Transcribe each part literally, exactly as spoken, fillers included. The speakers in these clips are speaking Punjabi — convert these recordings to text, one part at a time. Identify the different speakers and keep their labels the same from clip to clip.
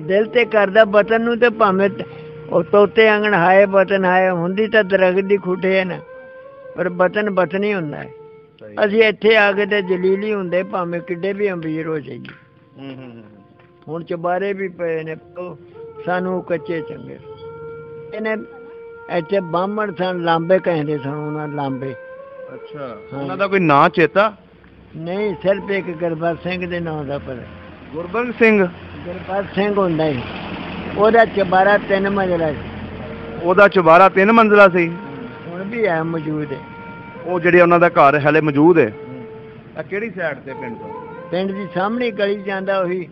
Speaker 1: दिल ते करदा वतन नूं ते भावें ਉਹ ਤੋਤੇ ਆਂਗਣ ਹਾਏ ਵਤਨ ਹਾਏ ਹੁੰਦੀ ਤਾਂ ਦਰਖਤ ਦੀ ਖੁੱਡੇ ਹੈ ਨਾ ਪਰ ਵਤਨ ਵਤਨ ਹੀ ਹੁੰਦਾ ਹੈ। ਅਸੀਂ ਇੱਥੇ ਆ ਕੇ ਤੇ ਜਲੀਲੀ ਹੁੰਦੇ ਭਾਵੇਂ ਕਿੱਡੇ ਵੀ ਅਮੀਰ ਹੋ ਜਾਈਏ। ਹੁਣ ਚੁਬਾਰੇ ਵੀ ਪਏ ਨੇ ਸਾਨੂੰ ਕੱਚੇ ਚੰਗੇ ਇਹਨੇ ਇੱਥੇ ਬਾਹਮਣ ਸਨ ਲਾਂਬੇ ਕਹਿੰਦੇ ਸਨ ਉਹਨਾਂ ਲਾਂਬੇ।
Speaker 2: ਅੱਛਾ ਉਹਨਾਂ ਦਾ ਕੋਈ ਨਾਂ ਚੇਤਾ
Speaker 1: ਨਹੀਂ ਸਿਰਫ ਇੱਕ ਗੁਰਬਖਸ਼ ਸਿੰਘ ਦੇ ਨਾਂ ਦਾ ਪਤਾ।
Speaker 2: ਗੁਰਬਖਸ਼ ਸਿੰਘ
Speaker 1: ਗੁਰਬਖਸ਼ ਸਿੰਘ ਹੁੰਦਾ ਸੀ ਉਹਦਾ ਚੁਬਾਰਾ ਤਿੰਨ ਮੰਜ਼ਲਾ ਸੀ।
Speaker 2: ਉਹਦਾ ਚੁਬਾਰਾ ਤਿੰਨ ਮੰਜ਼ਲਾ ਸੀ
Speaker 1: ਹੁਣ ਵੀ ਹੈ ਮੌਜੂਦ ਹੈ
Speaker 2: ਉਹ ਜਿਹੜੇ ਉਹਨਾਂ ਦਾ ਘਰ ਹਲੇ ਮੌਜੂਦ ਹੈ। ਆ ਕਿਹੜੀ ਸਾਈਡ ਤੇ ਪਿੰਡ ਤੋਂ
Speaker 1: ਪਿੰਡ ਦੀ ਸਾਹਮਣੀ ਗਲੀ ਜਾਂਦਾ ਉਹੀ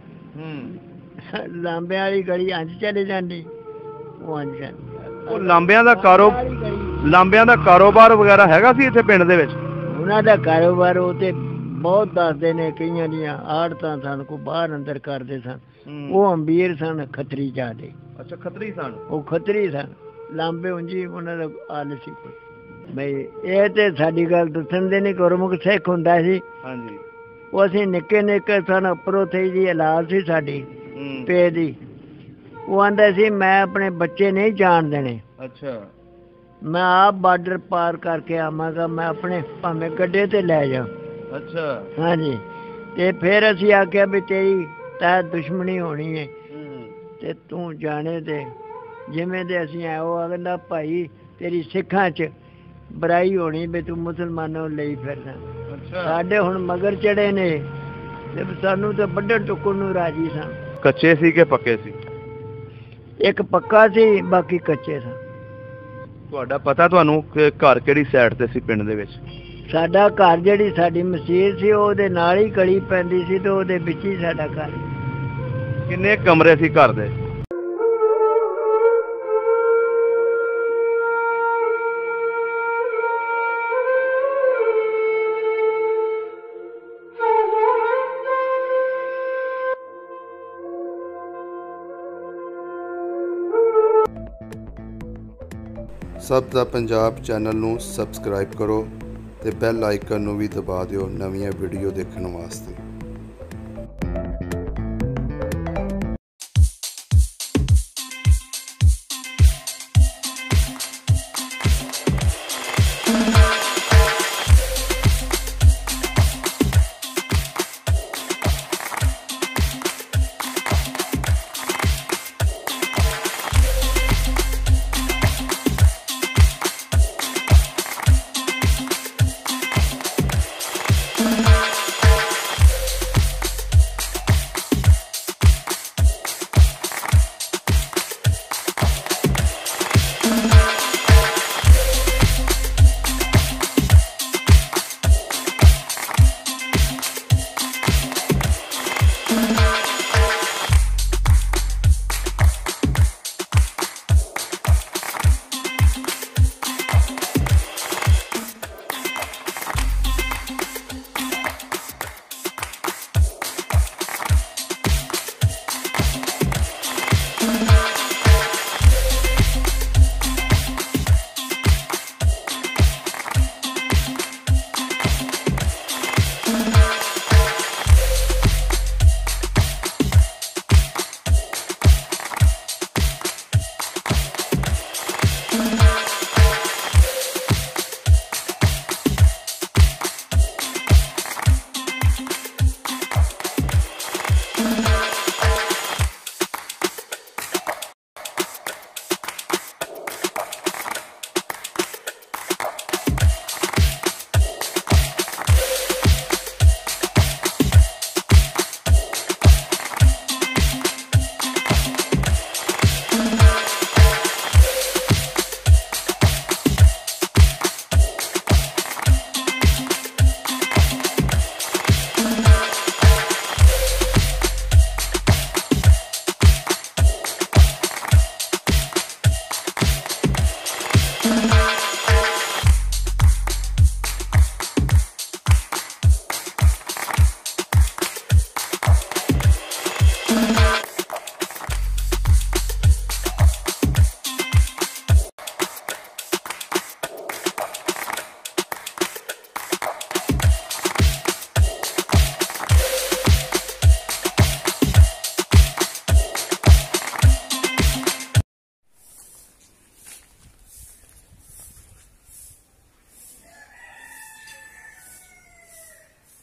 Speaker 1: ਲਾਂਬਿਆਂ ਵਾਲੀ ਗਲੀ ਅੰਜ ਚਲੇ ਜਾਂਦੀ ਉਹ ਅੰਜ ਜਾਂਦੀ।
Speaker 2: ਉਹ ਲਾਂਬਿਆਂ ਦਾ ਕਾਰੋ ਲਾਂਬਿਆਂ ਦਾ ਕਾਰੋਬਾਰ ਵਗੈਰਾ ਹੈਗਾ ਸੀ ਇੱਥੇ ਪਿੰਡ ਦੇ ਵਿੱਚ।
Speaker 1: ਉਹਨਾਂ ਦਾ ਕਾਰੋਬਾਰ ਉਹ ਤੇ ਬਹੁਤ ਦੱਸਦੇ ਨੇ ਕਈਆਂ ਦੀਆਂ ਆੜਤਾਂ ਸਨ ਕੋ ਬਾਹਰ ਅੰਦਰ ਕਰਦੇ ਸਨ। ਉਹ ਅਮੀਰ ਸਨ ਖੱਤਰੀ ਜਾਦੇ। ਅੱਛਾ ਖੱਤਰੀ ਸਨ ਉਹ ਖੱਤਰੀ ਸਨ ਲਾਂਬੇ ਉਂਝੀ ਉਹਨਾਂ ਦਾ ਆਲ ਸੀ ਕੋਈ ਬਈ ਇਹ ਤੇ ਸਾਡੀ ਗੱਲ ਦੱਸਣ ਦੇ ਨਹੀਂ ਗੁਰਮੁਖ ਸਿੱਖ ਹੁੰਦਾ ਸੀ। ਹਾਂਜੀ ਉਹ ਅਸੀਂ ਨਿੱਕੇ ਨਿੱਕੇ ਸਨ ਉੱਪਰੋਂ ਥਈ ਜੀ ਔਲਾਦ ਸੀ ਸਾਡੀ ਪੇ ਦੀ। ਉਹ ਆਂਦਾ ਸੀ ਮੈਂ ਆਪਣੇ ਬੱਚੇ ਨਹੀਂ ਜਾਣ ਦੇਣੇ। ਅੱਛਾ ਮੈਂ ਆਪ ਬਾਰਡਰ ਪਾਰ ਕਰਕੇ ਆਵਾਂਗਾ ਮੈਂ ਆਪਣੇ ਭਾਵੇਂ ਗੱਡੇ ਤੇ ਲੈ ਜਾ। ਅੱਛਾ ਹਾਂਜੀ ਤੇ ਫਿਰ ਅਸੀਂ ਆਖਿਆ ਵੀ ਤੇਰੀ ਤਾਂ ਦੁਸ਼ਮਣੀ ਹੋਣੀ ਹੈ ਤੇ ਤੂੰ ਜਾਣੇ ਤੇ ਜਿਵੇਂ ਦੇ ਅਸੀਂ ਆਏ ਉਹ ਕਹਿੰਦਾ ਭਾਈ ਤੇਰੀ ਸਿੱਖਾਂ 'ਚ ਬੁਰਾਈ ਹੋਣੀ ਵੀ ਤੂੰ ਮੁਸਲਮਾਨਾਂ ਨੂੰ ਲਈ ਫਿਰਦਾ। ਸਾਡੇ ਹੁਣ ਮਗਰ ਚੜੇ ਨੇ ਤੇ ਸਾਨੂੰ ਤਾਂ ਵੱਢਣ ਟੁੱਕਣ ਨੂੰ ਰਾਜੀ ਸਨ।
Speaker 2: ਕੱਚੇ ਸੀ ਕਿ ਪੱਕੇ ਸੀ?
Speaker 1: ਇੱਕ ਪੱਕਾ ਸੀ ਬਾਕੀ ਕੱਚੇ ਸਨ।
Speaker 2: ਤੁਹਾਡਾ ਪਤਾ ਤੁਹਾਨੂੰ ਕਿ ਘਰ ਕਿਹੜੀ ਸਾਈਡ ਤੇ ਸੀ ਪਿੰਡ ਦੇ ਵਿੱਚ?
Speaker 1: ਸਾਡਾ ਘਰ ਜਿਹੜੀ ਸਾਡੀ ਮਸੀਤ ਸੀ ਉਹਦੇ ਨਾਲ ਹੀ ਗਲੀ ਪੈਂਦੀ ਸੀ ਤੇ ਉਹਦੇ ਵਿੱਚ ਹੀ ਸਾਡਾ ਘਰ।
Speaker 2: ਕਿੰਨੇ ਕਮਰੇ ਸੀ ਘਰ ਦੇ?
Speaker 3: ਸਭ ਦਾ ਪੰਜਾਬ ਚੈਨਲ ਨੂੰ ਸਬਸਕ੍ਰਾਈਬ ਕਰੋ ਤੇ ਬੈਲ ਆਈਕਨ ਨੂੰ ਵੀ ਦਬਾ ਦਿਓ ਨਵੀਆਂ ਵੀਡੀਓ ਦੇਖਣ ਵਾਸਤੇ।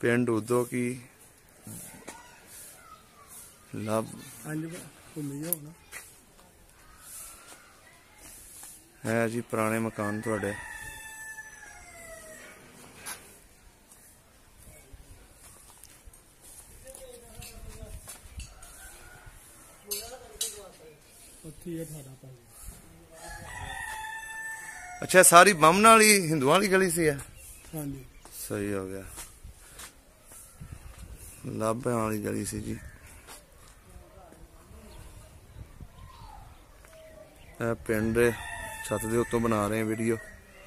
Speaker 3: पिंड उदो की लब है जी पुराने मकान तुहाडे। अच्छा सारी बामना वाली हिंदुआ वाली गली सी है। हाँ जी सही हो गया। लाभा वाली गली सी जी। पिंड दे छत दे उत्तों बना रहे हैं वीडियो।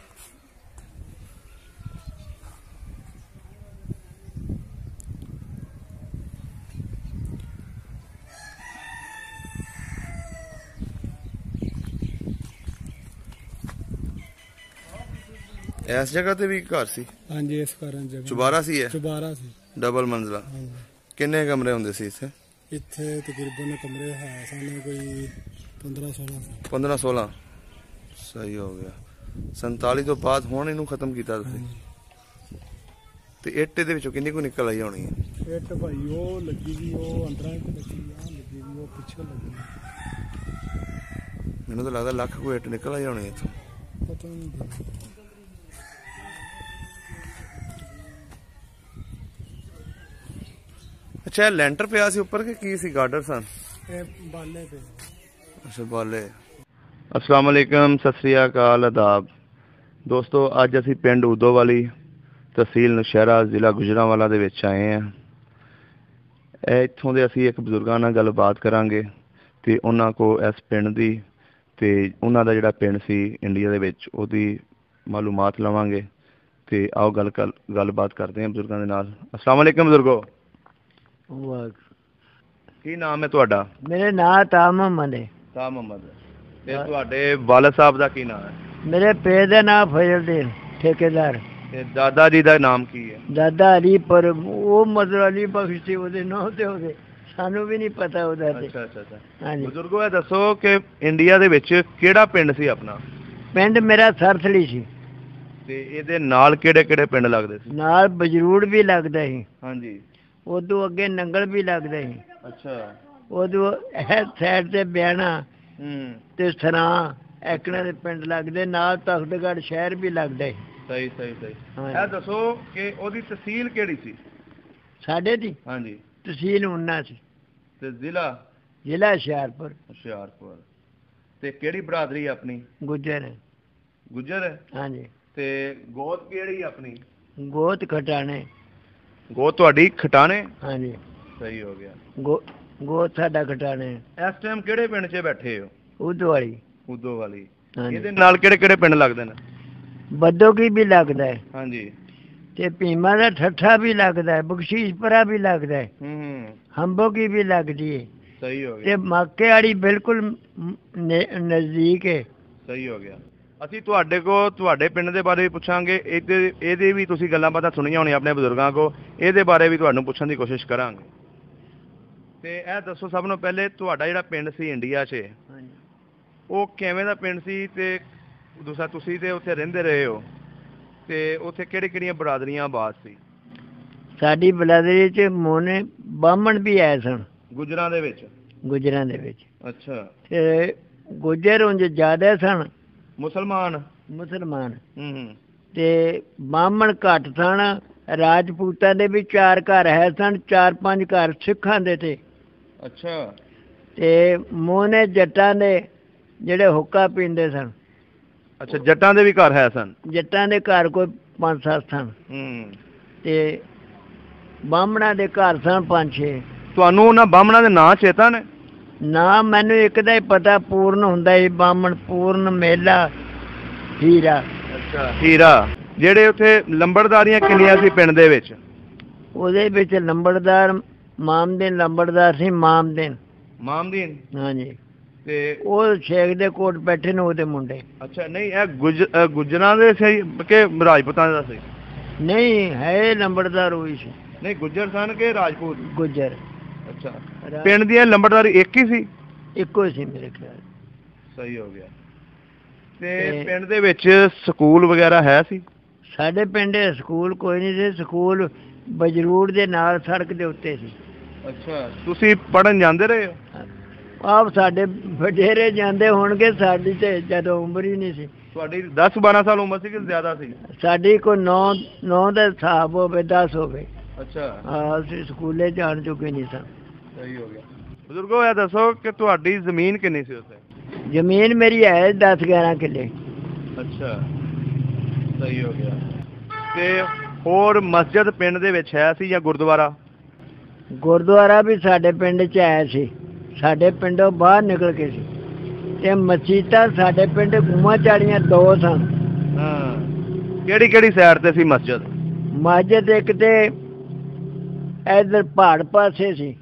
Speaker 3: इस जगह ते भी घर सी। हाँ जी इस घर जगह चुबारा सी है। चुबारा सी डबल मंजिला। किन्ने कमरे होंदे सी इत्थे? इत्थे तकरीबन कमरे है साने कोई पंद्रह सोलह पंद्रह सोलह। सही हो गया। संताली तो बाद हुण इनू खत्म कीता तुसीं ते इट दे विचों किन्नी को निकल आई होनी है? इट भाई ओ लगी दी ओ अंदरां इच लगी आ लगी दी ओ पिछे लगी। मैनूं तो लगदा लख को इट निकल आई होनी इत्थों। पता नहीं। अच्छा लैंटर पिया सी उपर के की सी गार्डर सन? बाले पे। अच्छा बाले। अस्सलाम वालेकुम सत श्री अकाल आदाब दोस्तों। अज असी पिंड उदो वाली तहसील नौशहरा जिला गुजरांवाला दे विच आए हैं। इत्थों दे असी एक बजुर्गां नाल गलबात करांगे ते उन्हां को इस पिंड दी ते उन्हां दा जिहड़ा पिंड सी इंडिया दे विच ओहदी मालूमात लवांगे ते आओ गल गलबात करते हैं बजुर्गां दे नाल। अस्सलाम वालेकुम बजुर्गो। की नाम है तुहाडा? मेरे नाम ता मोहम्मद है। ता मोहम्मद ते तुहाडे वालिद साहब दा की नाम है? मेरे पे दा नाम फजलुद्दीन ठेकेदार। ते दादा जी दा नाम की है? दादा अली पर वो मतलब अली बख्श सी ओदे नाम ते ओदे सानू भी नहीं पता ओदा ते। अच्छा अच्छा अच्छा। हां जी बुजुर्गो ये दसो कि इंडिया दे विच केड़ा पिंड सी अपना? पिंड मेरा सरथली सी। ते इहदे नाल केड़े-केड़े पिंड लगदे सी? नाल बजरूड़ भी लगदा सी। हां जी। उदों अगे नंगल भी लगदा सी। अच्छा। उदों इस साइड ते ब्याणा ते सरां एकड़े दे पिंड लगदे नाल तख्तगढ़ शहर भी लगदा सी। सही सही सही। ए दसो कि ओदी तहसील केड़ी सी? साडे दी? हां जी। तहसील उन्ना सी। ते जिला? जिला हुशियारपुर। हुशियारपुर। ते केड़ी बरादरी अपनी? गुज्जर है। गुज्जर है? हां जी। ते गोत केड़ी अपनी? गोत खटाने। गोत तुहाडी खटाने? हाँ जी। सही हो गया। गो गोत साडा खटाने। इस टाइम केड़े पिंड च बैठे हो? उदो वाली। उदो वाली। इहदे नाल केड़े-केड़े पिंड लगदे ने? बद्दो की भी लगदा है। हाँ जी। ते भीमा दा ठट्ठा भी लगदा है, बख्शीशपुरा भी लगदा है। हम्म। हंबो की भी लगदी है। सही हो गया। ते मक्के वाली बिल्कुल नजदीक है। सही हो गया। ਅਸੀਂ ਤੁਹਾਡੇ ਕੋ ਤੁਹਾਡੇ ਪਿੰਡ ਦੇ ਬਾਰੇ ਵੀ ਪੁੱਛਾਂਗੇ ਇਹਦੇ ਇਹਦੇ ਵੀ ਤੁਸੀਂ ਗੱਲਾਂ ਬਾਤਾਂ ਸੁਣੀਆਂ ਹੋਣੀਆਂ ਆਪਣੇ ਬਜ਼ੁਰਗਾਂ ਕੋ ਇਹਦੇ ਬਾਰੇ ਵੀ ਤੁਹਾਨੂੰ ਪੁੱਛਣ ਦੀ ਕੋਸ਼ਿਸ਼ ਕਰਾਂਗੇ। ਤੇ ਇਹ ਦੱਸੋ ਸਭ ਤੋਂ ਪਹਿਲੇ ਤੁਹਾਡਾ ਜਿਹੜਾ ਪਿੰਡ ਸੀ ਇੰਡੀਆ 'ਚ ਉਹ ਕਿਵੇਂ ਦਾ ਪਿੰਡ ਸੀ ਤੇ ਦੂਸਰਾ ਤੁਸੀਂ ਤੇ ਉੱਥੇ ਰਹਿੰਦੇ ਰਹੇ ਹੋ ਤੇ ਉੱਥੇ ਕਿਹੜੀ ਕਿਹੜੀਆਂ ਬਰਾਦਰੀਆਂ ਆਬਾਦ ਸੀ? ਸਾਡੀ ਬਰਾਦਰੀ 'ਚ ਮੋਨੇ ਬਾਹਮਣ ਵੀ ਆਏ ਸਨ। ਗੁਜਰਾਂ ਦੇ ਵਿੱਚ? ਗੁਜਰਾਂ ਦੇ ਵਿੱਚ। ਅੱਛਾ। ਤੇ ਗੁਜਰ ਉਂਝ ਜ਼ਿਆਦਾ ਸਨ। मुसलमान? मुसलमान। ते बामण घट सन। राजपूतां दे भी चार घर है सन, चार पांच घर सिखां दे थे। अच्छा। ते मोहने जट्टां दे जेड़े हुक्का पींदे सन। अच्छा जट्टां दे भी घर है सन? जट्टां दे घर कोई पांच सत्त सन। ते बामणा दे घर सन पांच छे। तुहानू उन्हां बामणा दे नाम चेता ने? ना मैनू एक दा ही पता पूर्ण हुंदा ही बामण पूर्ण मेला हीरा। अच्छा हीरा। ਜਿਹੜੇ ਉੱਥੇ ਲੰਬੜਦਾਰੀਆਂ ਕਿੰਨੀਆਂ ਸੀ ਪਿੰਡ ਦੇ ਵਿੱਚ? ਉਹਦੇ ਵਿੱਚ ਲੰਬੜਦਾਰ ਮਾਮਦੀਨ ਲੰਬੜਦਾਰ ਸੀ। ਮਾਮਦੀਨ? ਮਾਮਦੀਨ। ਹਾਂਜੀ। ਤੇ ਉਹ ਸ਼ੇਖ ਦੇ ਕੋਟ ਬੈਠੇ ਨੇ ਉਹਦੇ ਮੁੰਡੇ। ਅੱਛਾ ਨਹੀਂ ਇਹ ਗੁਜ ਗੁਜਰਾਂ ਦੇ ਸੀ ਕਿ ਰਾਜਪੂਤਾਂ ਦਾ ਸੀ? ਨਹੀਂ ਹੈ ਲੰਬੜਦਾਰ ਹੋਈ ਸੀ। ਨਹੀਂ ਗੁੱਜਰ ਸਨ ਕਿ ਰਾਜਪੂਤ? ਗੁੱਜਰ। ਅੱਛਾ ਪਿੰਡ ਦੀਆਂ ਲੰਬੜਦਾਰੀ ਇੱਕ ਹੀ ਸੀ? ਇੱਕੋ ਹੀ ਸੀ ਮੇਰੇ ਖਿਆਲ। ਸਹੀ ਹੋ ਗਿਆ। ਤੇ ਪਿੰਡ ਦੇ ਵਿੱਚ ਸਕੂਲ ਵਗੈਰਾ ਹੈ ਸੀ? ਸਾਡੇ ਪਿੰਡ ਸਕੂਲ ਕੋਈ ਨਹੀਂ ਸੀ। ਸਕੂਲ
Speaker 1: ਬਜਰੂੜ ਦੇ ਨਾਲ ਸੜਕ ਦੇ ਉੱਤੇ ਸੀ।
Speaker 3: ਅੱਛਾ, ਤੁਸੀਂ ਪੜਨ ਜਾਂਦੇ ਰਹੇ ਹੋ?
Speaker 1: ਆਪ ਸਾਡੇ ਵਡੇਰੇ ਜਾਂਦੇ ਹੋਣਗੇ, ਸਾਡੀ ਤੇ ਜਦੋਂ ਉਮਰ ਹੀ ਨਹੀਂ ਸੀ।
Speaker 3: ਤੁਹਾਡੀ ਦਸ ਬਾਰਾਂ ਸਾਲ ਉਮਰ ਸੀ ਕਿ ਜ਼ਿਆਦਾ ਸੀ?
Speaker 1: ਸਾਡੀ ਕੋਈ ਨੌ ਨੌ ਦਾ ਹਿਸਾਬ ਹੋਵੇ, ਦਸ ਹੋਵੇ।
Speaker 3: ਅੱਛਾ,
Speaker 1: ਹਾਂ, ਅਸੀਂ ਸਕੂਲੇ ਜਾਣ ਚੁੱਕੇ ਨਹੀਂ ਸਾਂ।
Speaker 3: ਸਹੀ ਹੋ ਗਿਆ। ਬਜ਼ੁਰਗੋ ਇਹ ਦੱਸੋ ਕਿ ਤੁਹਾਡੀ ਜ਼ਮੀਨ ਕਿੰਨੀ ਸੀ ਉੱਥੇ?
Speaker 1: ਜ਼ਮੀਨ ਮੇਰੀ ਹੈ ਦਸ ਗਿਆਰਾਂ ਕਿੱਲੇ।
Speaker 3: ਅੱਛਾ, ਸਹੀ ਹੋ ਗਿਆ। ਤੇ ਹੋਰ ਮਸਜਿਦ ਪਿੰਡ ਦੇ ਵਿੱਚ ਹੈ ਸੀ ਜਾਂ ਗੁਰਦੁਆਰਾ?
Speaker 1: ਗੁਰਦੁਆਰਾ ਵੀ ਸਾਡੇ ਪਿੰਡ 'ਚ ਆਇਆ ਸੀ, ਸਾਡੇ ਪਿੰਡੋਂ ਬਾਹਰ ਨਿਕਲ ਕੇ ਸੀ। ਤੇ ਮਸੀਤਾਂ ਸਾਡੇ ਪਿੰਡ ਗੁਮਾ ਝਾੜੀਆਂ ਦੋ ਸਨ।
Speaker 3: ਹਾਂ, ਕਿਹੜੀ ਕਿਹੜੀ ਸਾਈਡ ਤੇ ਸੀ ਮਸਜਿਦ?
Speaker 1: ਮਸਜਿਦ ਇੱਕ ਤੇ ਇਧਰ ਪਹਾੜ ਪਾਸੇ ਸੀ,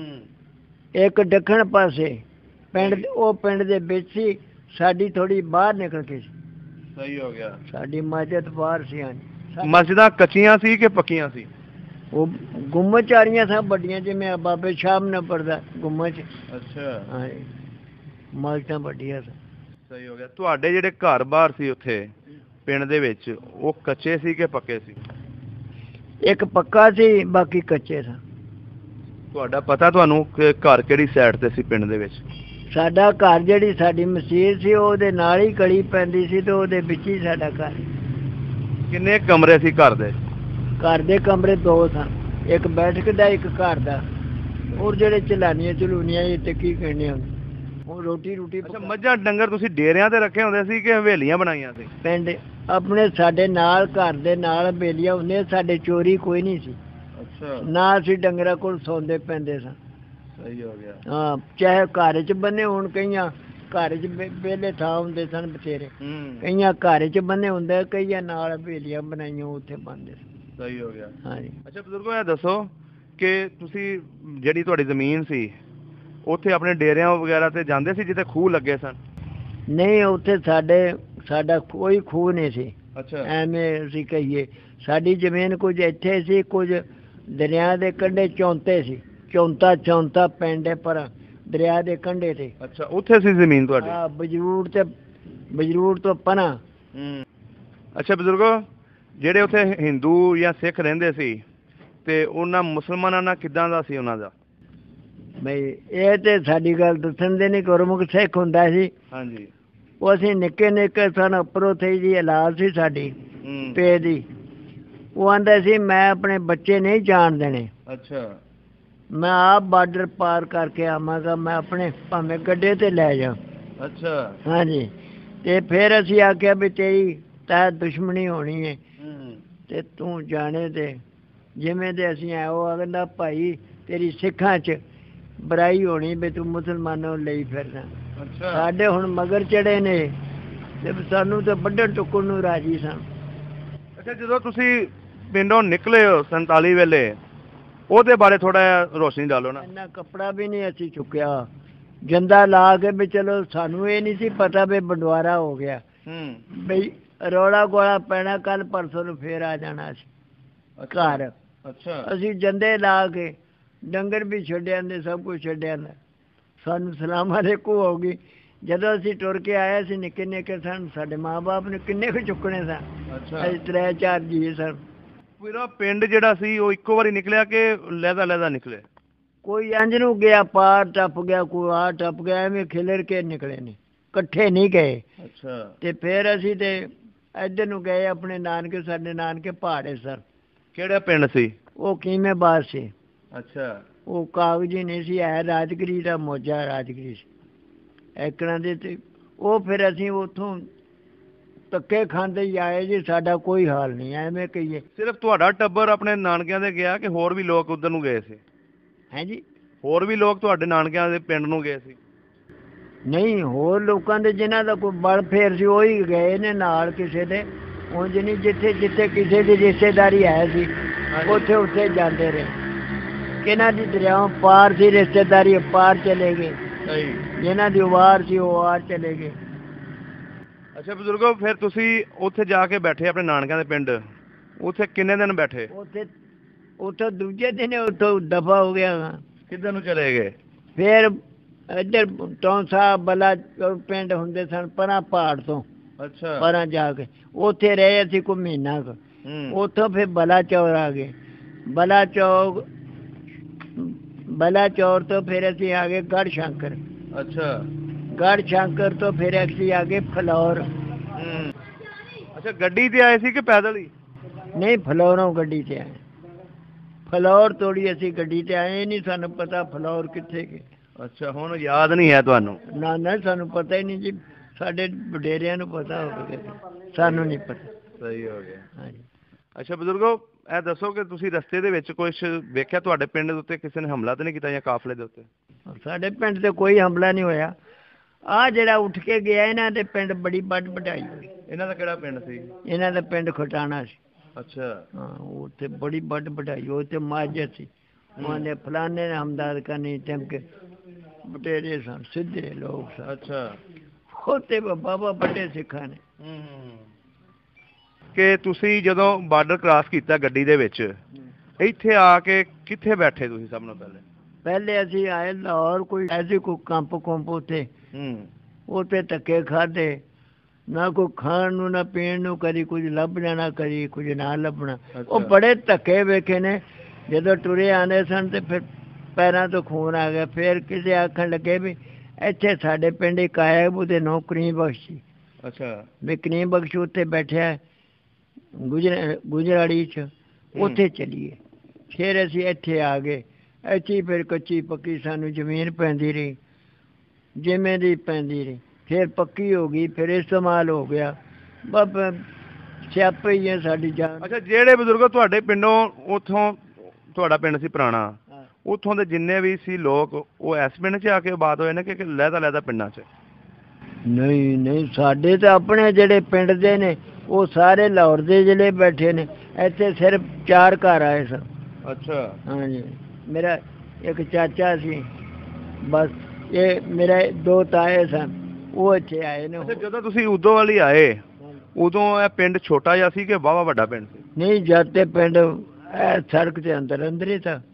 Speaker 1: ਇੱਕ ਦੱਖਣ ਪਾਸੇ। ਪਿੰਡ ਉਹ ਪਿੰਡ ਦੇ ਵਿੱਚ ਸੀ, ਸਾਡੀ ਥੋੜੀ ਬਾਹਰ ਨਿਕਲ ਕੇ ਸੀ।
Speaker 3: ਸਹੀ ਹੋ ਗਿਆ।
Speaker 1: ਸਾਡੀ ਮਸਜਿਦ ਬਾਹਰ ਸੀ। ਹਾਂਜੀ।
Speaker 3: ਮਸਜਿਦਾਂ ਕੱਚੀਆਂ ਸੀ ਕਿ ਪੱਕੀਆਂ ਸੀ? ਉਹ
Speaker 1: ਗੁੰਮਜ ਚਾਰੀਆਂ ਸਭ ਵੱਡੀਆਂ, ਜਿਵੇਂ ਬਾਬੇ ਸ਼ਾਮ ਨੇ ਪੜਦਾ ਗੁੰਮਜ।
Speaker 3: ਅੱਛਾ,
Speaker 1: ਹਾਂਜੀ, ਮਸਜਿਦਾਂ ਵੱਡੀਆਂ ਸਨ।
Speaker 3: ਸਹੀ ਹੋ ਗਿਆ। ਤੁਹਾਡੇ ਜਿਹੜੇ ਘਰ ਬਾਹਰ ਸੀ ਉੱਥੇ ਪਿੰਡ ਦੇ ਵਿੱਚ, ਉਹ ਕੱਚੇ ਸੀ ਕਿ ਪੱਕੇ ਸੀ?
Speaker 1: ਇੱਕ ਪੱਕਾ ਸੀ, ਬਾਕੀ ਕੱਚੇ ਸਨ।
Speaker 3: ਤੁਹਾਡਾ ਪਤਾ ਤੁਹਾਨੂੰ ਕਿ ਘਰ ਕਿਹੜੀ ਸਾਈਡ ਤੇ ਸੀ ਪਿੰਡ ਦੇ ਵਿੱਚ?
Speaker 1: ਸਾਡਾ ਘਰ ਜਿਹੜੀ ਸਾਡੀ ਮਸੀਤ ਸੀ ਉਹਦੇ ਨਾਲ ਹੀ ਗਲੀ ਪੈਂਦੀ ਸੀ, ਤੇ ਉਹਦੇ ਵਿੱਚ ਹੀ ਸਾਡਾ ਘਰ।
Speaker 3: ਕਿੰਨੇ ਕਮਰੇ ਸੀ ਘਰ ਦੇ?
Speaker 1: ਘਰ ਦੇ ਕਮਰੇ ਦੋ ਸਨ, ਇੱਕ ਬੈਠਕ ਦਾ, ਇੱਕ ਘਰ ਦਾ। ਹੋਰ ਜਿਹੜੇ ਚਲਾਨੀਆਂ ਚਲੂਨੀਆਂ ਤੇ ਕੀ ਕਹਿੰਦੇ ਹੁੰਦੇ, ਉਹ ਰੋਟੀ ਰੋਟੀ।
Speaker 3: ਅੱਛਾ, ਮੱਝਾਂ ਡੰਗਰ ਤੁਸੀਂ ਡੇਰਿਆਂ ਤੇ ਰੱਖੇ ਹੁੰਦੇ ਸੀ ਕਿ ਹਵੇਲੀਆਂ ਬਣਾਈਆਂ ਸੀ?
Speaker 1: ਪਿੰਡ ਆਪਣੇ ਸਾਡੇ ਨਾਲ, ਘਰ ਦੇ ਨਾਲ ਹਵੇਲੀਆਂ ਹੁੰਦੀਆਂ। ਸਾਡੇ ਚੋਰੀ ਕੋਈ ਨਹੀਂ ਸੀ।
Speaker 3: ਅੱਛਾ,
Speaker 1: ਨਾ ਅਸੀਂ ਡੰਗਰਾਂ ਕੋਲ ਸੌਂਦੇ ਪੈਂਦੇ ਸਾਂ।
Speaker 3: ਸਹੀ ਹੋ ਗਿਆ।
Speaker 1: ਹਾਂ, ਚਾਹੇ ਘਰ 'ਚ ਬੰਨੇ ਹੋਣ, ਕਈਆਂ ਘਰ 'ਚ ਵਿਹਲੇ ਥਾਂ ਹੁੰਦੇ ਸਨ ਬਥੇਰੇ, ਕਈਆਂ ਘਰ 'ਚ ਬੰਨੇ ਹੁੰਦੇ, ਕਈਆਂ ਨਾਲ ਹਵੇਲੀਆਂ ਬਣਾਈਆਂ ਉੱਥੇ ਬੰਨਦੇ ਸਨ।
Speaker 3: ਸਹੀ ਹੋ ਗਿਆ।
Speaker 1: ਹਾਂਜੀ।
Speaker 3: ਅੱਛਾ ਬਜ਼ੁਰਗੋ, ਇਹ ਦੱਸੋ ਕਿ ਤੁਸੀਂ ਜਿਹੜੀ ਤੁਹਾਡੀ ਜ਼ਮੀਨ ਸੀ ਉੱਥੇ ਆਪਣੇ ਡੇਰਿਆਂ ਵਗੈਰਾ ਤੇ ਜਾਂਦੇ ਸੀ ਜਿੱਥੇ ਖੂਹ ਲੱਗੇ ਸਨ?
Speaker 1: ਨਹੀਂ, ਉੱਥੇ ਸਾਡੇ ਸਾਡਾ ਕੋਈ ਖੂਹ ਨਹੀਂ ਸੀ।
Speaker 3: ਅੱਛਾ,
Speaker 1: ਐਵੇਂ ਅਸੀਂ ਕਹੀਏ, ਸਾਡੀ ਜ਼ਮੀਨ ਕੁਝ ਇੱਥੇ ਸੀ, ਕੁਝ ਦਰਿਆ ਦੇ ਕੰਢੇ ਚੌਂਤੇ ਸੀ। ਚੌਂਤਾ ਚੌਂਤਾ ਪਿੰਡ ਹੈ, ਪਰ ਦਰਿਆ ਦੇ ਕੰਢੇ ਤੇ।
Speaker 3: ਅੱਛਾ, ਉੱਥੇ ਸੀ ਜ਼ਮੀਨ ਤੁਹਾਡੀ?
Speaker 1: ਹਾਂ, ਬਜਰੂੜ ਤੇ ਬਜਰੂੜ ਤੋਂ ਪਨਾ।
Speaker 3: ਹੂੰ। ਅੱਛਾ ਬਜ਼ੁਰਗੋ, ਜਿਹੜੇ ਉੱਥੇ ਹਿੰਦੂ ਜਾਂ ਸਿੱਖ ਰਹਿੰਦੇ ਸੀ ਤੇ ਉਹਨਾਂ ਮੁਸਲਮਾਨਾਂ ਨਾਲ ਕਿੱਦਾਂ ਦਾ ਸੀ ਉਹਨਾਂ ਦਾ?
Speaker 1: ਬਈ ਇਹ ਤੇ ਸਾਡੀ ਗੱਲ ਦੱਸਣ ਦੇ ਨਹੀਂ। ਗੁਰਮੁਖ ਸਿੱਖ ਹੁੰਦਾ ਸੀ। ਹਾਂਜੀ। ਉਹ ਅਸੀਂ ਨਿੱਕੇ ਨਿੱਕੇ ਸਨ, ਉੱਪਰੋਂ ਥਈ ਜੀ ਔਲਾਦ ਸੀ ਸਾਡੀ ਪੇ ਦੀ। ਉਹ ਆਂਦਾ ਸੀ ਮੈਂ ਆਪਣੇ ਬੱਚੇ ਨਹੀਂ ਜਾਣ ਦੇਣੇ। ਅੱਛਾ। ਮੈਂ ਆਪ ਬਾਰਡਰ ਪਾਰ ਕਰਕੇ ਆਵਾਂਗਾ, ਮੈਂ ਆਪਣੇ ਭਾਵੇਂ ਗੱਡੇ ਤੇ ਲੈ ਜਾ। ਅੱਛਾ। ਹਾਂਜੀ। ਤੇ ਫਿਰ ਅਸੀਂ ਆਖਿਆ ਵੀ ਤੇਰੀ ਤਾਂ ਦੁਸ਼ਮਣੀ ਹੋਣੀ ਹੈ ਤੇ ਤੂੰ ਜਾਣੇ ਤੇ ਜਿਵੇਂ ਦੇ ਅਸੀਂ ਆਏ। ਉਹ ਕਹਿੰਦਾ ਭਾਈ ਤੇਰੀ ਸਿੱਖਾਂ 'ਚ ਬੁਰਾਈ ਹੋਣੀ ਵੀ ਤੂੰ ਮੁਸਲਮਾਨਾਂ ਨੂੰ ਲਈ ਫਿਰਨਾ। ਅੱਛਾ। ਸਾਡੇ ਹੁਣ ਮਗਰ ਚੜੇ ਨੇ ਤੇ ਸਾਨੂੰ ਤਾਂ ਵੱਢਣ ਟੁੱਕਣ ਨੂੰ ਰਾਜੀ ਸਨ।
Speaker 3: ਅੱਛਾ, ਜਦੋਂ ਤੁਸੀਂ ਪਿੰਡੋਂ ਨਿਕਲੇ ਹੋ ਸੰਤਾਲੀ ਵੇਲੇ, ਉਹਦੇ ਬਾਰੇ ਥੋੜਾ ਜਿਹਾ ਰੋਸ਼ਨੀ ਡਾਲੋ ਨਾ। ਇੰਨਾ
Speaker 1: ਕੱਪੜਾ ਵੀ ਨਹੀਂ ਅਸੀਂ ਚੁੱਕਿਆ, ਜੰਦਾ ਲਾ ਕੇ ਵੀ ਚਲੋ। ਸਾਨੂੰ ਇਹ ਨਹੀਂ ਸੀ ਪਤਾ ਵੀ ਬੰਡਵਾਰਾ ਹੋ ਗਿਆ, ਬਈ ਰੌਲਾ ਗੋਲਾ ਪੈਣਾ, ਕੱਲ ਪਰਸੋਂ ਨੂੰ ਫੇਰ ਆ ਜਾਣਾ ਸੀ ਘਰ। ਅੱਛਾ। ਅਸੀਂ ਜੰਦੇ ਲਾ ਕੇ ਡੰਗਰ ਵੀ ਛੱਡ ਆਂਦੇ, ਸਭ ਕੁਝ ਛੱਡ ਆਂਦਾ। ਸਾਨੂੰ ਸਲਾਮ ਅਲੈਕੁਮ ਹੋ ਗਈ। ਜਦੋਂ ਅਸੀਂ ਟੁਰ ਕੇ ਆਏ ਸੀ, ਨਿੱਕੇ ਨਿੱਕੇ ਸਨ, ਸਾਡੇ ਮਾਂ ਬਾਪ ਨੇ ਕਿੰਨੇ ਕੁ ਚੁੱਕਣੇ ਸਨ। ਅਸੀਂ ਤਰੇ ਚਾਰ ਜੀ ਸਨ।
Speaker 3: ਪੂਰਾ ਪਿੰਡ ਜਿਹੜਾ ਸੀ ਉਹ ਇੱਕੋ ਵਾਰੀ ਨਿਕਲਿਆ ਕਿ ਲਹਿਦਾ ਲਹਿਦਾ ਨਿਕਲੇ?
Speaker 1: ਕੋਈ ਇੰਝ ਨੂੰ ਗਿਆ, ਪਾਰ ਟੱਪ ਗਿਆ, ਕੋਈ ਆ ਟੱਪ ਗਿਆ, ਐਵੇਂ ਖਿਲਰ ਕੇ ਨਿਕਲੇ ਨੇ, ਇਕੱਠੇ ਨਹੀਂ ਗਏ। ਅੱਛਾ। ਤੇ ਫਿਰ ਅਸੀਂ ਤੇ ਇੱਧਰ ਨੂੰ ਗਏ ਆਪਣੇ ਨਾਨਕੇ। ਸਾਡੇ ਨਾਨਕੇ ਪਹਾੜੇ ਸਰ।
Speaker 3: ਕਿਹੜਾ ਪਿੰਡ ਸੀ
Speaker 1: ਉਹ? ਕੀਮੇ ਬਾਦ ਸੀ।
Speaker 3: ਅੱਛਾ।
Speaker 1: ਉਹ ਕਾਗਜ਼ੀ ਨਹੀਂ ਸੀ, ਹੈ ਰਾਜਗਰੀ ਦਾ ਮੋਜਾ, ਰਾਜਗਰੀ ਸੀ ਐਕੜਾਂ ਦੇ। ਤੇ ਉਹ ਫਿਰ ਅਸੀਂ ਉੱਥੋਂ ਧੱਕੇ ਖਾਂਦੇ ਹੀ ਆਏ ਜੀ। ਸਾਡਾ ਕੋਈ ਹਾਲ ਨਹੀਂ, ਐਵੇਂ ਕਹੀਏ।
Speaker 3: ਸਿਰਫ ਤੁਹਾਡਾ ਟੱਬਰ ਆਪਣੇ ਨਾਨਕਿਆਂ ਦੇ ਗਿਆ ਕਿ ਹੋਰ ਵੀ ਲੋਕ ਉੱਧਰ ਨੂੰ ਗਏ ਸੀ?
Speaker 1: ਹੈਂ ਜੀ?
Speaker 3: ਹੋਰ ਵੀ ਲੋਕ ਤੁਹਾਡੇ ਨਾਨਕਿਆਂ ਦੇ ਪਿੰਡ ਨੂੰ ਗਏ ਸੀ?
Speaker 1: ਨਹੀਂ, ਹੋਰ ਲੋਕਾਂ ਦੇ ਜਿਨ੍ਹਾਂ ਦਾ ਕੋਈ ਬਲ ਫੇਰ ਸੀ ਉਹੀ ਗਏ ਨੇ ਨਾਲ ਕਿਸੇ ਦੇ। ਉਂਝ ਨਹੀਂ, ਜਿੱਥੇ ਜਿੱਥੇ ਕਿਸੇ ਦੀ ਰਿਸ਼ਤੇਦਾਰੀ ਹੈ ਸੀ ਉੱਥੇ ਉੱਥੇ ਜਾਂਦੇ ਰਹੇ। ਕਿਹਨਾਂ ਦੀ ਦਰਿਆਵਾਂ ਪਾਰ ਸੀ ਰਿਸ਼ਤੇਦਾਰੀ, ਪਾਰ ਚਲੇ ਗਏ। ਜਿਨ੍ਹਾਂ ਦੀ ਵਾਰ ਸੀ ਉਹ ਆਰ ਚਲੇ ਗਏ।
Speaker 3: ਅੱਛਾ ਬਜ਼ੁਰਗੋ, ਫਿਰ ਤੁਸੀਂ ਉੱਥੇ ਜਾ ਕੇ ਬੈਠੇ ਆਪਣੇ ਨਾਨਕਿਆਂ ਦੇ ਪਿੰਡ, ਉੱਥੇ ਕਿੰਨੇ ਦਿਨ ਬੈਠੇ? ਉੱਥੇ ਉੱਥੋਂ ਦੂਜੇ ਦਿਨ ਉੱਥੋਂ ਦਫਾ ਹੋ ਗਿਆ। ਕਿੱਧਰ ਨੂੰ ਚਲੇ ਗਏ?
Speaker 1: ਫਿਰ ਇੱਧਰ ਟੌਂਸਾ ਬਲਾ ਪਿੰਡ ਹੁੰਦੇ ਸਨ ਪਰਾਂ ਪਹਾੜ ਤੋਂ। ਅੱਛਾ। ਪਰਾਂ ਜਾ ਕੇ ਉੱਥੇ ਰਹੇ ਅਸੀਂ ਕੋਈ ਮਹੀਨਾ ਕੁ। ਉੱਥੋਂ ਫਿਰ ਬਲਾ ਚੌਰ ਆ ਗਏ। ਬਲਾ ਚੌਕ, ਬਲਾ ਚੌਰ ਤੋਂ ਫਿਰ ਅਸੀਂ ਆ ਗਏ ਗੜ ਸ਼ੰਕਰ।
Speaker 2: ਅੱਛਾ,
Speaker 1: ਗੜ ਸ਼ੰਕਰ ਤੋਂ ਫਿਰ ਅਸੀਂ ਆ ਗਏ ਫਲੌਰ।
Speaker 2: ਅੱਛਾ, ਗੱਡੀ ਤੇ ਆਏ ਸੀ ਕਿ ਪੈਦਲ ਹੀ?
Speaker 1: ਨਹੀਂ, ਫਲੌਰੋਂ ਗੱਡੀ ਤੇ ਆਏ। ਫਲੌਰ ਤੋੜੀ ਅਸੀਂ ਗੱਡੀ ਤੇ ਆਏ, ਨਹੀਂ ਸਾਨੂੰ ਪਤਾ ਫਲੌਰ ਕਿੱਥੇ ਗਏ।
Speaker 2: ਅੱਛਾ, ਹੁਣ ਯਾਦ ਨਹੀਂ ਹੈ ਤੁਹਾਨੂੰ?
Speaker 1: ਨਾ ਨਾ, ਸਾਨੂੰ ਪਤਾ ਹੀ ਨਹੀਂ ਜੀ, ਸਾਡੇ ਵਡੇਰਿਆਂ ਨੂੰ ਪਤਾ ਹੋਵੇ, ਸਾਨੂੰ ਨਹੀਂ ਪਤਾ।
Speaker 2: ਸਹੀ ਹੋ ਗਿਆ।
Speaker 1: ਹਾਂਜੀ।
Speaker 2: ਅੱਛਾ ਬਜ਼ੁਰਗੋ, ਇਹ ਦੱਸੋ ਕਿ ਤੁਸੀਂ ਰਸਤੇ ਦੇ ਵਿੱਚ ਕੁਛ ਵੇਖਿਆ ਤੁਹਾਡੇ ਪਿੰਡ ਦੇ ਉੱਤੇ ਕਿਸੇ ਨੇ ਹਮਲਾ ਤਾਂ ਨਹੀਂ ਕੀਤਾ, ਜਾਂ ਕਾਫਲੇ ਦੇ ਉੱਤੇ?
Speaker 1: ਸਾਡੇ ਪਿੰਡ ਤੇ ਕੋਈ ਹਮਲਾ ਨਹੀਂ ਹੋਇਆ। ਆਹ ਜਿਹੜਾ ਉੱਠ ਕੇ ਗਿਆ ਇਹਨਾਂ ਦੇ ਪਿੰਡ ਬੜੀ ਵੱਡ ਵਢਾਈ ਹੋਈ।
Speaker 2: ਇਹਨਾਂ ਦਾ ਕਿਹੜਾ ਪਿੰਡ ਸੀ?
Speaker 1: ਇਹਨਾਂ ਦਾ ਪਿੰਡ ਖਟਾਣਾ ਸੀ।
Speaker 2: ਅੱਛਾ।
Speaker 1: ਹਾਂ, ਉੱਥੇ ਬੜੀ ਵੱਡ ਵਢਾਈ, ਉੱਥੇ ਮਾਜਤ ਸੀ। ਉਹਨੇ ਫਲਾਣੇ ਨੇ ਹਮਦਰਦ ਕਰਨੀ, ਟਮਕੇ ਬਟੇਰੇ ਸਨ, ਸਿੱਧੇ ਲੋਕ ਸਨ।
Speaker 2: ਅੱਛਾ।
Speaker 1: ਉੱਥੇ ਬਾਬਾ ਵੱਡੇ ਸਿੱਖਾਂ ਨੇ।
Speaker 2: ਕਿ ਤੁਸੀਂ ਜਦੋਂ ਬਾਰਡਰ ਕ੍ਰਾਸ ਕੀਤਾ ਗੱਡੀ ਦੇ ਵਿੱਚ, ਇੱਥੇ ਆ ਕੇ ਕਿੱਥੇ ਬੈਠੇ ਤੁਸੀਂ ਸਭ ਤੋਂ ਪਹਿਲੇ?
Speaker 1: ਪਹਿਲੇ ਅਸੀਂ ਆਏ ਲਾਹੌਰ, ਕੋਈ ਐਸੀ ਕੋਈ ਕੰਪ ਕੁੰਪ ਉੱਥੇ ਉੱਥੇ ਧੱਕੇ ਖਾਧੇ, ਨਾ ਕੋਈ ਖਾਣ ਨੂੰ ਨਾ ਪੀਣ ਨੂੰ, ਕਦੀ ਕੁਝ ਲੱਭ ਜਾਣਾ, ਕਦੀ ਕੁਝ ਨਾ ਲੱਭਣਾ। ਉਹ ਬੜੇ ਧੱਕੇ ਵੇਖੇ ਨੇ। ਜਦੋਂ ਟੁਰੇ ਆਉਂਦੇ ਸਨ ਤੇ ਫਿਰ ਪੈਰਾਂ ਤੋਂ ਖੂਨ ਆ ਗਿਆ। ਫਿਰ ਕਿਸੇ ਆਖਣ ਲੱਗੇ ਵੀ ਇੱਥੇ ਸਾਡੇ ਪਿੰਡ ਇੱਕ ਆਇਆ, ਉਹਦੇ ਨਾਂ ਕਰੀਮ ਬਖਸ਼ ਸੀ।
Speaker 2: ਅੱਛਾ।
Speaker 1: ਵੀ ਕਰੀਮ ਬਖਸ਼ ਉੱਥੇ ਬੈਠਿਆ ਗੁਜਰ ਗੁਜਰਾੜੀ 'ਚ, ਉੱਥੇ ਚਲੀਏ। ਫਿਰ ਅਸੀਂ ਇੱਥੇ ਆ ਗਏ। ਇੱਥੇ ਫਿਰ ਕੱਚੀ ਪੱਕੀ ਸਾਨੂੰ ਜ਼ਮੀਨ ਪੈਂਦੀ ਰਹੀ, ਜਿਵੇਂ ਦੀ ਪੈਂਦੀ ਰਹੀ। ਫਿਰ ਪੱਕੀ ਹੋ ਗਈ, ਫਿਰ ਇਸਤੇਮਾਲ ਹੋ ਗਿਆ। ਬਸ ਸਿਆਪੇ ਹੀ ਹੈ ਸਾਡੀ ਜਾਨ।
Speaker 2: ਅੱਛਾ, ਜਿਹੜੇ ਬਜ਼ੁਰਗੋ ਤੁਹਾਡੇ ਪਿੰਡੋਂ, ਉੱਥੋਂ ਤੁਹਾਡਾ ਪਿੰਡ ਸੀ ਪੁਰਾਣਾ, ਉੱਥੋਂ ਦੇ ਜਿੰਨੇ ਵੀ ਸੀ ਲੋਕ, ਉਹ ਇਸ ਪਿੰਡ 'ਚ ਆ ਕੇ ਆਬਾਦ ਹੋਏ ਨੇ ਕਿ ਲਹਿਦਾ ਲਹਿਦਾ ਪਿੰਡਾਂ 'ਚ?
Speaker 1: ਨਹੀਂ ਨਹੀਂ, ਸਾਡੇ ਤਾਂ ਆਪਣੇ ਜਿਹੜੇ ਪਿੰਡ ਦੇ ਨੇ ਉਹ ਸਾਰੇ ਲਾਹੌਰ ਦੇ ਜ਼ਿਲ੍ਹੇ ਬੈਠੇ ਨੇ। ਇੱਥੇ ਸਿਰਫ ਚਾਰ ਘਰ ਆਏ ਸਨ।
Speaker 2: ਅੱਛਾ।
Speaker 1: ਹਾਂਜੀ, ਮੇਰਾ ਇੱਕ ਚਾਚਾ ਸੀ, ਬਸ। ਇਹ ਮੇਰੇ ਦੋ ਤਾਏ ਸਨ, ਉਹ ਇੱਥੇ ਆਏ ਨੇ।
Speaker 2: ਅੱਛਾ, ਜਦੋਂ ਤੁਸੀਂ ਉਦੋਂ ਵਾਲੀ ਆਏ, ਉਦੋਂ ਇਹ ਪਿੰਡ ਛੋਟਾ ਜਿਹਾ ਸੀ ਕਿ ਵਾਹਵਾ ਵੱਡਾ ਪਿੰਡ ਸੀ? ਨਹੀਂ,
Speaker 1: ਜਦ ਤੇ ਪਿੰਡ ਸੜਕ ਦੇ ਅੰਦਰ ਅੰਦਰ ਹੀ ਤਾਂ।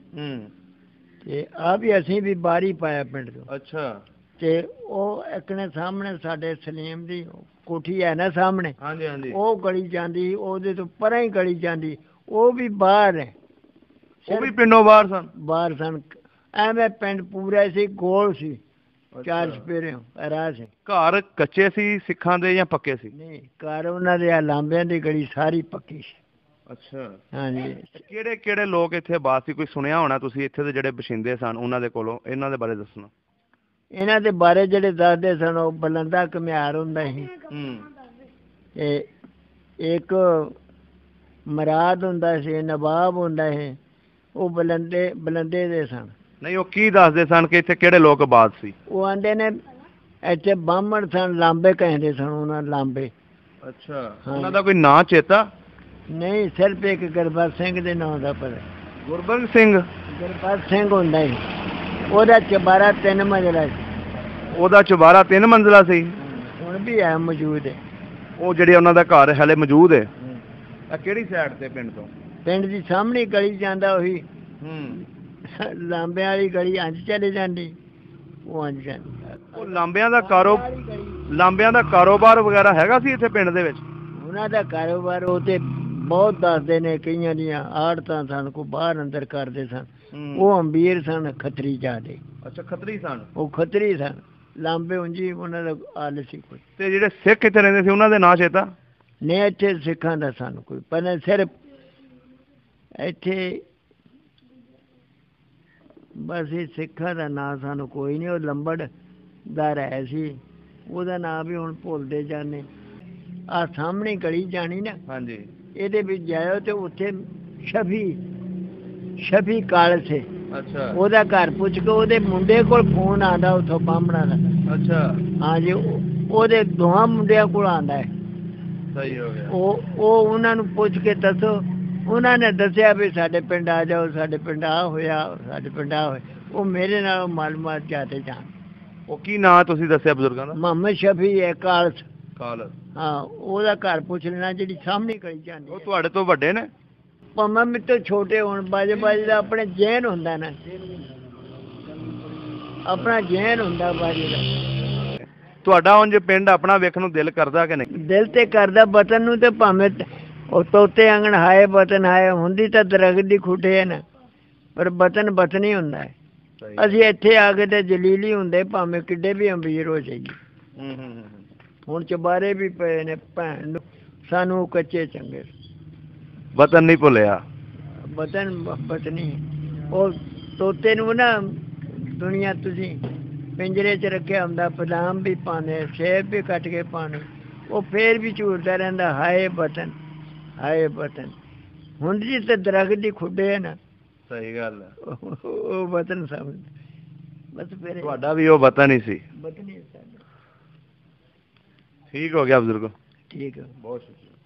Speaker 1: ਤੇ ਆ ਵੀ ਅਸੀਂ ਵੀ ਬਾਹਰ ਪਾਇਆ ਪਿੰਡ ਤੋਂ।
Speaker 2: ਅੱਛਾ।
Speaker 1: ਤੇ ਉਹ ਇੱਕ ਨੇ ਸਾਹਮਣੇ ਸਾਡੇ ਸਲੀਮ ਦੀ ਕੋਠੀ ਹੈ ਨਾ ਸਾਹਮਣੇ,
Speaker 2: ਹਾਂਜੀ ਹਾਂਜੀ,
Speaker 1: ਉਹ ਗਲੀ ਜਾਂਦੀ, ਉਹਦੇ ਤੋਂ ਪਰਾਂ ਹੀ ਗਲੀ ਜਾਂਦੀ, ਉਹ ਵੀ ਬਾਹਰ ਹੈ।
Speaker 2: ਉਹ ਵੀ ਪਿੰਡੋਂ ਬਾਹਰ ਸਨ?
Speaker 1: ਬਾਹਰ ਸਨ। ਐਵੇਂ ਪਿੰਡ ਪੂਰਾ ਸੀ, ਗੋਲ ਸੀ, ਚਾਰ ਚਪੇਰੇ ਰਾਹ ਸੀ।
Speaker 2: ਘਰ ਕੱਚੇ ਸੀ ਸਿੱਖਾਂ ਦੇ ਜਾਂ ਪੱਕੇ ਸੀ?
Speaker 1: ਨਹੀਂ, ਘਰ ਉਹਨਾਂ ਦੇ ਲਾਂਬਿਆਂ ਦੀ ਗਲੀ ਸਾਰੀ ਪੱਕੀ ਸੀ।
Speaker 2: ਅੱਛਾ।
Speaker 1: ਹਾਂਜੀ।
Speaker 2: ਕਿਹੜੇ ਕਿਹੜੇ ਲੋਕ ਇੱਥੇ ਆਬਾਦ ਸੀ? ਕੋਈ ਸੁਣਿਆ ਹੋਣਾ ਤੁਸੀਂ ਇੱਥੇ ਦੇ ਜਿਹੜੇ ਬਸ਼ਿੰਦੇ ਸਨ ਉਹਨਾਂ ਦੇ ਕੋਲੋਂ, ਇਹਨਾਂ ਦੇ ਬਾਰੇ ਦੱਸਣਾ।
Speaker 1: ਇਹਨਾਂ ਦੇ ਬਾਰੇ ਜਿਹੜੇ ਦੱਸਦੇ ਸਨ, ਉਹ ਬਲੰਦਾ ਘੁਮਿਆਰ ਹੁੰਦਾ ਸੀ, ਤੇ ਇੱਕ ਮਰਾਦ ਹੁੰਦਾ ਸੀ, ਨਵਾਬ ਹੁੰਦਾ ਸੀ, ਉਹ ਬਲੰਦੇ ਬਲੰਦੇ ਦੇ ਸਨ।
Speaker 2: ਨਹੀਂ, ਉਹ ਕੀ ਦੱਸਦੇ ਸਨ ਕਿ ਇੱਥੇ ਕਿਹੜੇ ਲੋਕ ਆਬਾਦ ਸੀ?
Speaker 1: ਉਹ ਆਂਦੇ ਨੇ ਇੱਥੇ ਬਾਹਮਣ ਸਨ, ਲਾਂਬੇ ਕਹਿੰਦੇ ਸਨ ਉਹਨਾਂ, ਲਾਂਬੇ।
Speaker 2: ਅੱਛਾ। ਉਹਨਾਂ ਦਾ ਕੋਈ ਨਾਂ ਚੇਤਾ?
Speaker 1: ਨਹੀਂ, ਸਿਰਫ ਇੱਕ ਗੁਰਬਖਸ਼ ਸਿੰਘ ਦੇ ਨਾਂ ਦਾ ਪਤਾ।
Speaker 2: ਗੁਰਬਖਸ਼ ਸਿੰਘ?
Speaker 1: ਗੁਰਬਖਸ਼ ਸਿੰਘ ਹੁੰਦਾ ਸੀ। ਉਹਦਾ ਚੁਬਾਰਾ ਤਿੰਨ ਮੰਜ਼ਲਾ ਸੀ।
Speaker 2: ਉਹਦਾ ਚੁਬਾਰਾ ਤਿੰਨ ਮੰਜ਼ਲਾ ਸੀ?
Speaker 1: ਹੁਣ ਵੀ ਹੈ, ਮੌਜੂਦ ਹੈ।
Speaker 2: ਉਹ ਜਿਹੜੇ ਉਹਨਾਂ ਦਾ ਘਰ ਹਲੇ ਮੌਜੂਦ ਹੈ? ਇਹ ਕਿਹੜੀ ਸਾਈਡ ਤੇ ਪਿੰਡ ਤੋਂ?
Speaker 1: ਪਿੰਡ ਦੀ ਸਾਹਮਣੀ ਗਲੀ ਜਾਂਦਾ, ਉਹੀ ਲਾਂਬਿਆਂ ਵਾਲੀ ਗਲੀ ਅੰਜ ਚਲੇ ਜਾਂਦੀ, ਉਹ ਅੰਜ ਜਾਂਦੀ।
Speaker 2: ਉਹ ਲਾਂਬਿਆਂ ਦਾ ਕਾਰੋ ਲਾਂਬਿਆਂ ਦਾ ਕਾਰੋਬਾਰ ਵਗੈਰਾ ਹੈਗਾ ਸੀ ਇੱਥੇ ਪਿੰਡ ਦੇ ਵਿੱਚ?
Speaker 1: ਉਹਨਾਂ ਦਾ ਕਾਰੋਬਾਰ ਉਹ ਤੇ ਬਹੁਤ ਦੱਸਦੇ ਨੇ, ਕਈਆਂ ਦੀਆਂ ਆੜਤਾਂ ਸਨ, ਕੋਈ ਬਾਹਰ ਅੰਦਰ ਕਰਦੇ ਸਨ। ਉਹ ਅੰਬੀਰ ਸਨ, ਖੱਤਰੀ ਜਾਦੇ।
Speaker 2: ਅੱਛਾ, ਖੱਤਰੀ ਸਨ? ਉਹ
Speaker 1: ਖੱਤਰੀ ਸਨ। ਲਾਂਬੇ ਉਂਝੀ ਉਹਨਾਂ ਦਾ ਆਲ ਸੀ ਕੋਈ।
Speaker 2: ਤੇ ਜਿਹੜੇ ਸਿੱਖ ਇੱਥੇ ਰਹਿੰਦੇ ਸੀ ਉਹਨਾਂ ਦੇ ਨਾਂ ਚੇਤਾ?
Speaker 1: ਨਹੀਂ, ਇੱਥੇ ਸਿੱਖਾਂ ਦਾ ਸਾਨੂੰ ਕੋਈ ਪਤਾ। ਸਿਰਫ ਇੱਥੇ ਬਸ ਇਹ ਸਿੱਖਾਂ ਦਾ ਨਾਂ ਸਾਨੂੰ ਕੋਈ ਨਹੀਂ। ਉਹ ਲੰਬੜਦਾਰ ਹੈ ਸੀ, ਉਹਦਾ ਨਾਂ ਵੀ ਹੁਣ ਭੁੱਲਦੇ ਜਾਂਦੇ। ਆਹ ਸਾਹਮਣੇ ਗਲੀ ਜਾਣੀ ਨਾ,
Speaker 2: ਹਾਂਜੀ,
Speaker 1: ਇਹਦੇ ਵਿੱਚ ਜਾਇਓ ਤੇ ਉੱਥੇ ਸ਼ਫੀ ਸ਼ਫੀ ਕਾਲ ਸੇ।
Speaker 2: ਅੱਛਾ।
Speaker 1: ਉਹਦਾ ਘਰ ਪੁੱਛ ਕੇ, ਉਹਦੇ ਮੁੰਡੇ ਕੋਲ ਫੋਨ ਆਉਂਦਾ ਉੱਥੋਂ ਬਾਹਮਣਾ ਦਾ। ਅੱਛਾ। ਹਾਂਜੀ, ਉਹਦੇ ਦੋਹਾਂ ਮੁੰਡਿਆਂ ਕੋਲ ਆਉਂਦਾ ਹੈ।
Speaker 2: ਸਹੀ ਹੋ ਗਿਆ।
Speaker 1: ਉਹ ਉਹ ਉਹਨਾਂ ਨੂੰ ਪੁੱਛ ਕੇ ਦੱਸੋ। ਉਹਨਾਂ ਨੇ ਦੱਸਿਆ ਵੀ ਸਾਡੇ ਪਿੰਡ ਆ ਜਾਓ, ਸਾਡੇ ਪਿੰਡ ਆ ਹੋਇਆ, ਸਾਡੇ ਪਿੰਡ ਆ ਹੋਇਆ। ਉਹ ਮੇਰੇ ਨਾਲ ਮਾਲੂਮਾਤ ਜਾਤੇ ਜਾਣ।
Speaker 2: ਉਹ ਕੀ ਨਾਂ ਤੁਸੀਂ ਦੱਸਿਆ ਬਜ਼ੁਰਗਾਂ ਦਾ?
Speaker 1: ਮੁਹੰਮਦ ਸ਼ਫੀ ਹੈ, ਕਾਲਸ।
Speaker 2: ਕਾਲਸ? ਹਾਂ,
Speaker 1: ਉਹਦਾ ਘਰ ਪੁੱਛ ਲੈਣਾ, ਜਿਹੜੀ ਸਾਹਮਣੇ ਗਲੀ ਜਾਂਦੀ।
Speaker 2: ਉਹ ਤੁਹਾਡੇ ਤੋਂ ਵੱਡੇ ਨੇ?
Speaker 1: ਭਾਵੇਂ ਮੇਰੇ ਤੋਂ ਛੋਟੇ ਹੋਣ, ਬਾਜੇ ਬਾਜੇ ਦਾ ਆਪਣੇ ਜੈਨ ਹੁੰਦਾ ਨਾ, ਆਪਣਾ ਜੈਨ ਹੁੰਦਾ ਬਾਜੇ ਦਾ।
Speaker 2: ਤੁਹਾਡਾ ਉਂਝ ਪਿੰਡ ਆਪਣਾ ਵੇਖਣ ਨੂੰ ਦਿਲ ਕਰਦਾ ਕਿ ਨਹੀਂ?
Speaker 1: ਦਿਲ ਤੇ ਕਰਦਾ, ਵਤਨ ਨੂੰ ਤੇ ਭਾਵੇਂ ਉਹ ਤੋਤੇ ਆਂਗਣ ਹਾਏ ਵਤਨ ਹਾਏ ਹੁੰਦੀ ਤਾਂ ਦਰਖਤ ਦੀ ਖੁੱਡੇ ਹੈ ਨਾ, ਪਰ ਵਤਨ ਵਤਨ ਹੀ ਹੁੰਦਾ ਹੈ। ਅਸੀਂ ਇੱਥੇ ਆ ਕੇ ਤੇ ਜਲੀਲੀ ਹੁੰਦੇ ਭਾਵੇਂ ਕਿੱਡੇ ਵੀ ਅਮੀਰ ਹੋ ਜਾਈਏ। ਹੁਣ ਚੁਬਾਰੇ ਵੀ ਪਏ ਨੇ ਭੈਣ ਨੂੰ, ਸਾਨੂੰ ਕੱਚੇ ਚੰਗੇ।
Speaker 2: ਵਤਨ ਨਹੀਂ ਭੁੱਲਿਆ,
Speaker 1: ਵਤਨ ਵਤਨੀ। ਉਹ ਤੋਤੇ ਨੂੰ ਨਾ ਦੁਨੀਆ ਤੁਸੀਂ ਪਿੰਜਰੇ 'ਚ ਰੱਖਿਆ ਹੁੰਦਾ, ਬਦਾਮ ਵੀ ਪਾਉਂਦੇ, ਸੇਬ ਵੀ ਕੱਟ ਕੇ ਪਾਉਣੇ, ਉਹ ਫੇਰ ਵੀ ਝੂਰਦਾ ਰਹਿੰਦਾ ਹਾਏ ਵਤਨ ਹਾਏ ਵਤਨ। ਹੁਣ ਜੀ ਤੇ ਦਰਖਤ ਦੀ ਖੁੱਡੇ ਹੈ ਨਾ।
Speaker 2: ਸਹੀ ਗੱਲ ਹੈ।
Speaker 1: ਉਹ ਵਤਨ ਸਮਝ ਬਸ ਫਿਰ
Speaker 2: ਤੁਹਾਡਾ ਵੀ ਉਹ ਵਤਨ ਹੀ ਸੀ।
Speaker 1: ਵਤਨ ਹੀ ਸਾਡਾ।
Speaker 2: ਠੀਕ ਹੋ ਗਿਆ ਬਜ਼ੁਰਗੋ।
Speaker 1: ਠੀਕ ਹੈ,
Speaker 2: ਬਹੁਤ ਸ਼ੁਕਰੀਆ।